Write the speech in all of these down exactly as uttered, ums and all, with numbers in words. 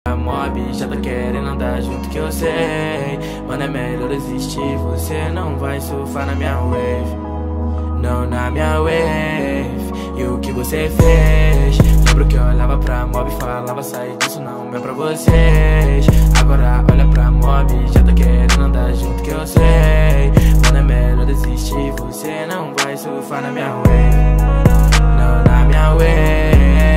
A mob já tá querendo andar junto que eu sei. Mano, é melhor existir, você não vai surfar na minha wave. Não na minha wave. E o que você fez? Lembro que eu olhava pra mob e falava, sai disso, não é pra vocês. Agora olha pra mob, já tá querendo andar junto que eu sei. Mano, é melhor desistir, você não vai surfar na minha wave. Não na minha wave.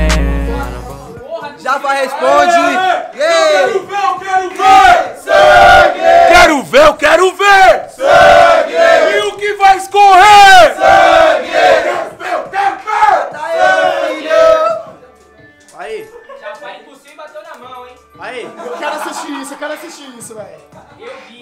Japa responde. Eu quero ver, eu quero ver sangue. Quero ver, eu quero ver Sangue. E o que vai escorrer? Sangue. Quero ver, eu quero ver. Tá aí, filho. Aí, Já vai por cima e bateu na mão, hein? aí. Eu quero assistir isso, eu quero assistir isso, velho. Eu vi.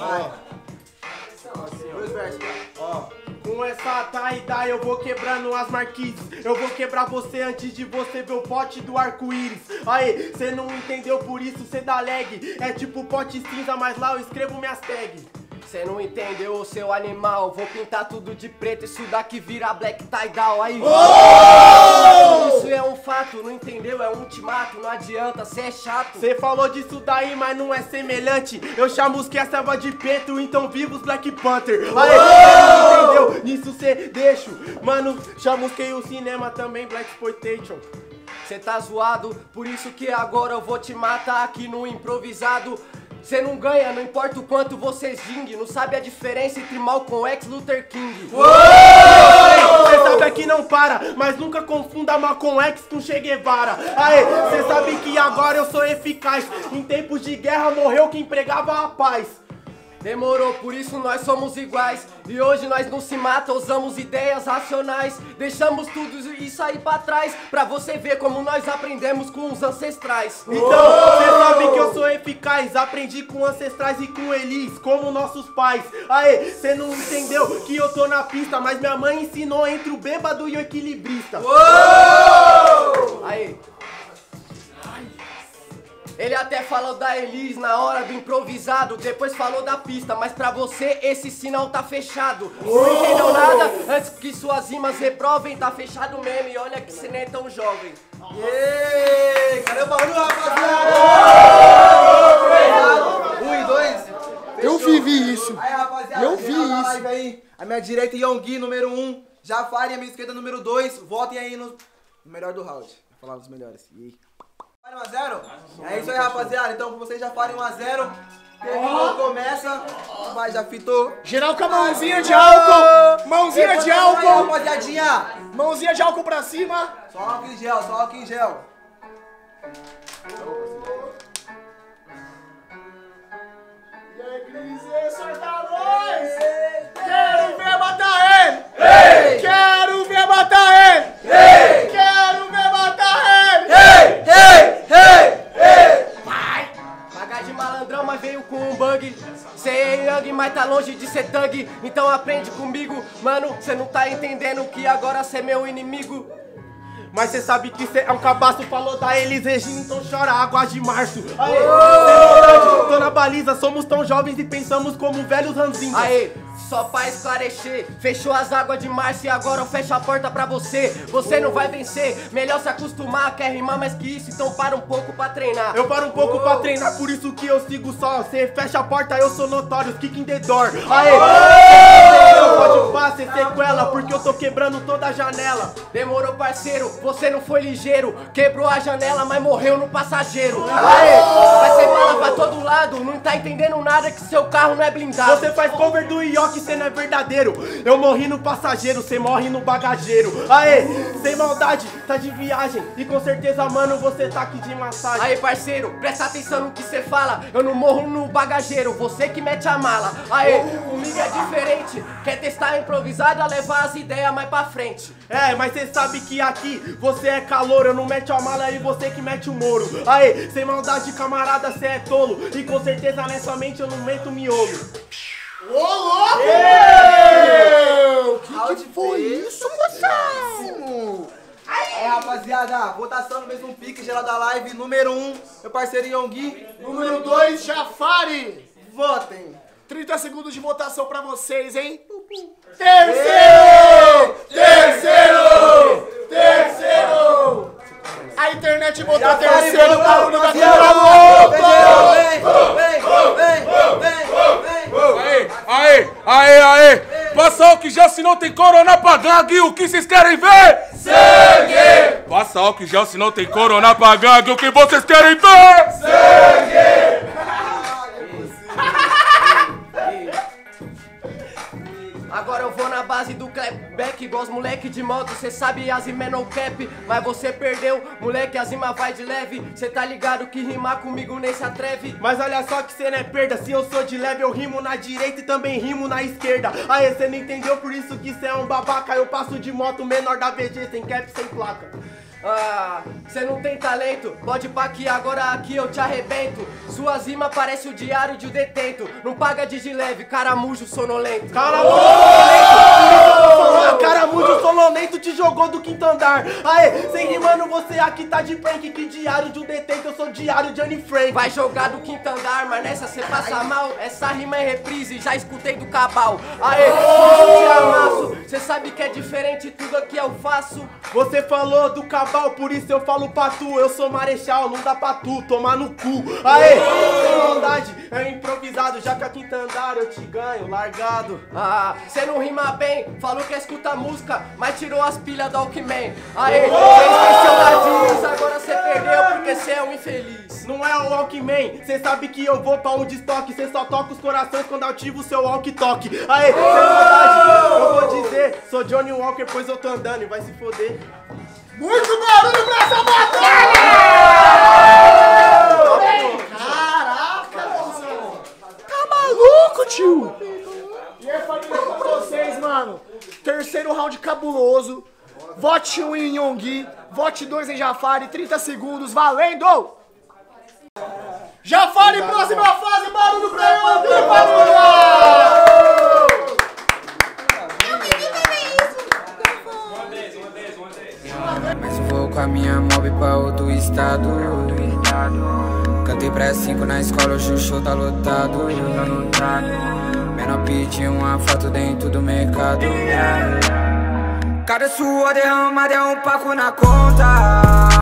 Dois versos, ó. Com essa tie-dye eu vou quebrando as marquises. Eu vou quebrar você antes de você ver o pote do arco-íris. Aí, cê não entendeu, por isso cê dá lag. É tipo pote cinza, mas lá eu escrevo minhas tags. Cê não entendeu o seu animal, vou pintar tudo de preto, isso daqui vira black tie-down, aí oh! Isso é um fato, não entendeu? É um ultimato, não adianta, cê é chato. Cê falou disso daí, mas não é semelhante. Eu chamusquei a selva de preto, então viva os Black Panther. Aí, cê não entendeu? Nisso cê deixo. Mano, chamusquei o cinema também, Black Exploitation. Cê tá zoado, por isso que agora eu vou te matar aqui no improvisado. Cê não ganha, não importa o quanto você zingue. Não sabe a diferença entre Malcolm X e Luther King. Cê sabe que não para, mas nunca confunda Malcolm X com Che Guevara. Aê, cê sabe que agora eu sou eficaz. Em tempos de guerra morreu quem pregava a paz. Demorou, por isso nós somos iguais. E hoje nós não se mata, usamos ideias racionais. Deixamos tudo isso aí pra trás, pra você ver como nós aprendemos com os ancestrais. Então, cê sabe que eu sou eficaz. Aprendi com ancestrais e com elis, como nossos pais. Aê, cê não entendeu que eu tô na pista, mas minha mãe ensinou entre o bêbado e o equilibrista. Uou! Aí. Ele até falou da Elis na hora do improvisado, depois falou da pista, mas pra você esse sinal tá fechado. Não entendeu nada? Antes que suas rimas reprovem, tá fechado mesmo, e olha que você nem é tão jovem. Yeee, cadê o barulho, rapaziada? Um e dois. Eu vivi isso. Aí, rapaziada, Eu vi quem tá na isso. live aí, a minha direita, Yonggi, número um. Jafari, a minha esquerda, número dois. Votem aí no, no melhor do round. Vou falar dos melhores. E aí? um a zero? É isso aí, rapaziada. Então, vocês já farem um a zero. Terminou, começa. Vai, já fitou. Geral com a mãozinha de álcool. Mãozinha de Aí, álcool. rapaziadinha. Mãozinha de álcool pra cima. Só álcool em gel, só álcool em gel. E aí, Cris, solta nós. Quero ver matar ele. Ei! Quero ver matar ele. Ei! Quero ver matar ele. Ei! Ei! Ei! Ei! Vai! Pagar de malandrão, mas veio com um bug. Cê é young, mas tá longe de ser thug. Então aprende comigo, mano. Cê não tá entendendo que agora cê é meu inimigo. Mas cê sabe que cê é um cabaço, falou da Elis Regina, então chora águas de março. Aê, oh! Tô na baliza, somos tão jovens e pensamos como velhos ranzinhos. Aê, só pra esclarecer, fechou as águas de março e agora eu fecho a porta pra você. Você não vai vencer, melhor se acostumar, quer rimar mais que isso, então para um pouco pra treinar. Eu paro um pouco pra treinar, por isso que eu sigo só. Cê fecha a porta, eu sou notório, kick in the door. Aê, oh! Pode fazer sequela, porque eu tô quebrando toda a janela. Demorou, parceiro, você não foi ligeiro. Quebrou a janela, mas morreu no passageiro. Aê, vai ser bala pra todo lado, não tá entendendo nada que seu carro não é blindado. Você faz cover do Ioki, cê não é verdadeiro. Eu morri no passageiro, cê morre no bagageiro. Aê, sem maldade, tá de viagem. E com certeza, mano, você tá aqui de massagem. Aí, parceiro, presta atenção no que cê fala. Eu não morro no bagageiro, você que mete a mala. Aê, comigo é diferente. Quer testar improvisado, a levar as ideias mais pra frente. É, mas cê sabe que aqui você é calor, eu não mete a mala e você que mete o moro. Aê, sem maldade, camarada, cê é tolo. E com certeza nessa mente eu não meto miolo. Ô, louco! Que que foi isso, moção? É, rapaziada, votação no mesmo pique, geral da live, número um, meu parceiro Yonggi. Número dois, Jafari. Votem. trinta segundos de votação pra vocês, hein? Terceiro! Terceiro! Terceiro! A internet botou Jafari, terceiro, vota, barulho da rapaziada. tua boca! álcool gel se não tem corona pra gangue. O que vocês querem ver? Sangue! Passa álcool gel se não tem corona pra gangue. O que vocês querem ver? Sangue! Agora eu vou na base do clapback, igual os moleque de moto, cê sabe Azima é no cap, mas você perdeu, moleque, Azima vai de leve, cê tá ligado que rimar comigo nem se atreve. Mas olha só que cê não é perda, se eu sou de leve eu rimo na direita e também rimo na esquerda. Aê, cê não entendeu, por isso que cê é um babaca, eu passo de moto menor da V G, sem cap, sem placa. Ah, cê não tem talento, pode pá que agora aqui eu te arrebento. Sua zima parece o diário de um detento, não paga de de leve, caramujo sonolento. Caramujo sonolento! Caramujo sonolento te jogou do quinto andar. Aê, sem rimando você aqui tá de prank, que diário de um detento, eu sou diário de Anne Frank. Vai jogar do quinto andar, mas nessa cê passa mal, essa rima é reprise, já escutei do cabal. Aê, hoje eu te amasso, cê sabe que é diferente tudo aqui eu faço. Você falou do cabal, por isso eu falo pra tu, eu sou marechal, não dá pra tu tomar no cu. Aê, sem maldade, é improvisado, já que a quinta andar eu te ganho, largado. Ah, cê não rima bem, falou que escuta música, mas tirou as pilhas do Walkman. Aê, cê esqueceu da diz, agora cê perdeu porque cê é um infeliz. Não é o Walkman, cê sabe que eu vou pra um destoque, cê só toca os corações quando ativo o seu walk-talk. Aê, sem maldade, eu vou dizer, sou Johnny Walker, pois eu tô andando e vai se foder. Muito barulho pra essa batalha! Caraca, moção! Tá maluco, tio? E aí, família, com vocês, mano? Terceiro round cabuloso. Vote um em Yonggi, vote dois em Jafari, trinta segundos, valendo! Jafari, próxima fase, barulho pra Yonggi, família! Mas eu vou com a minha mob pra outro estado. Cantei pré cinco na escola, hoje o show tá lotado. Menor pediu uma foto dentro do mercado. Cada sua derramada é um paco na conta.